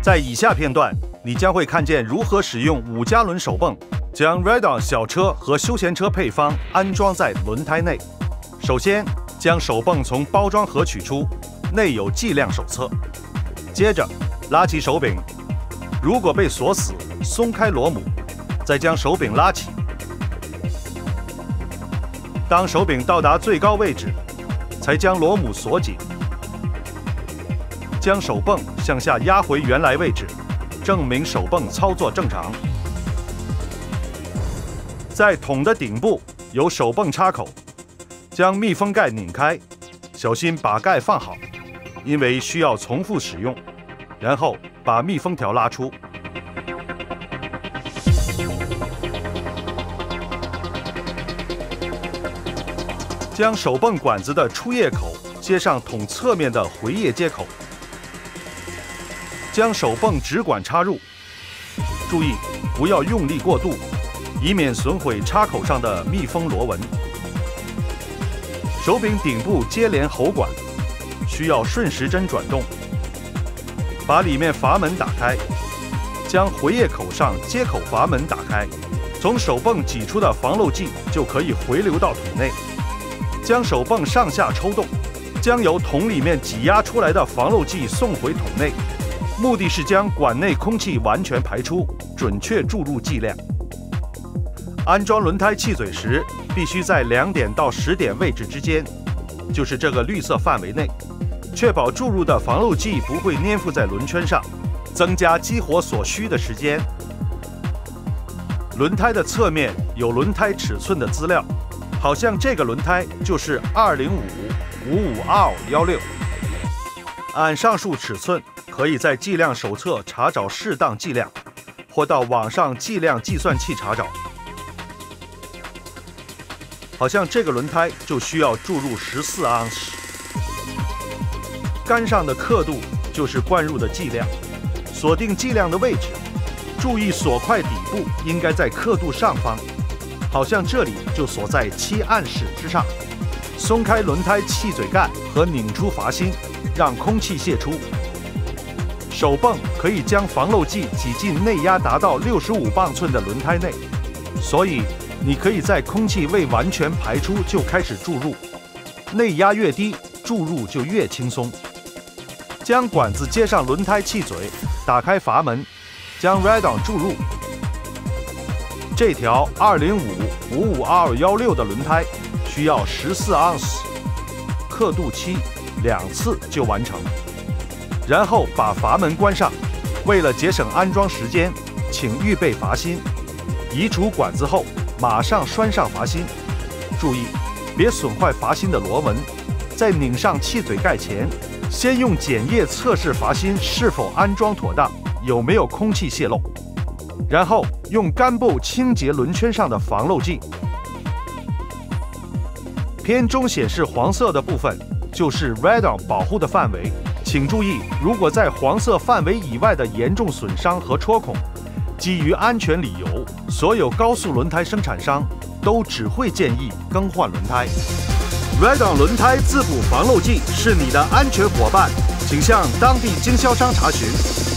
在以下片段，你将会看见如何使用5加仑手泵将 Ride-on 小车和休闲车配方安装在轮胎内。首先，将手泵从包装盒取出，内有计量手册。接着，拉起手柄，如果被锁死，松开螺母，再将手柄拉起。当手柄到达最高位置，才将螺母锁紧。将手泵向下压回原来位置，证明手泵操作正常。在桶的顶部有手泵插口，将密封盖拧开，小心把盖放好，因为需要重复使用。然后把密封条拉出。将手泵管子的出液口接上桶侧面的回液接口。将手泵直管插入，注意不要用力过度，以免损毁插口上的密封螺纹。手柄顶部接连喉管，需要顺时针转动。把里面阀门打开，将回液口上接口阀门打开，从手泵挤出的防漏剂就可以回流到桶内。将手泵上下抽动，将由桶里面挤压出来的防漏剂送回桶内。目的是将管内空气完全排出，准确注入剂量。安装轮胎气嘴时，必须在2点到10点位置之间，就是这个绿色范围内，确保注入的防漏剂不会粘附在轮圈上，增加激活所需的时间。轮胎的侧面有轮胎尺寸的资料，好像这个轮胎就是205/55R16。按上述尺寸，可以在计量手册查找适当计量，或到网上计量计算器查找。好像这个轮胎就需要注入14盎司。杆上的刻度就是灌入的剂量，锁定剂量的位置，注意锁块底部应该在刻度上方，好像这里就锁在7盎司之上。松开轮胎气嘴盖和拧出阀芯，让空气泄出。手泵可以将防漏剂挤进内压达到65磅寸的轮胎内，所以你可以在空气未完全排出就开始注入，内压越低，注入就越轻松。将管子接上轮胎气嘴，打开阀门，将 Ride-on 注入。这条205/55R16的轮胎需要14盎司，刻度漆2次就完成。然后把阀门关上。为了节省安装时间，请预备阀芯。移除管子后，马上拴上阀芯。注意，别损坏阀芯的螺纹。在拧上气嘴盖前，先用碱液测试阀芯是否安装妥当，有没有空气泄漏。然后用干布清洁轮圈上的防漏剂。偏中显示黄色的部分就是 Ride-on 保护的范围。请注意，如果在黄色范围以外的严重损伤和戳孔，基于安全理由，所有高速轮胎生产商都只会建议更换轮胎。Ride-on 轮胎自补防漏剂是你的安全伙伴，请向当地经销商查询。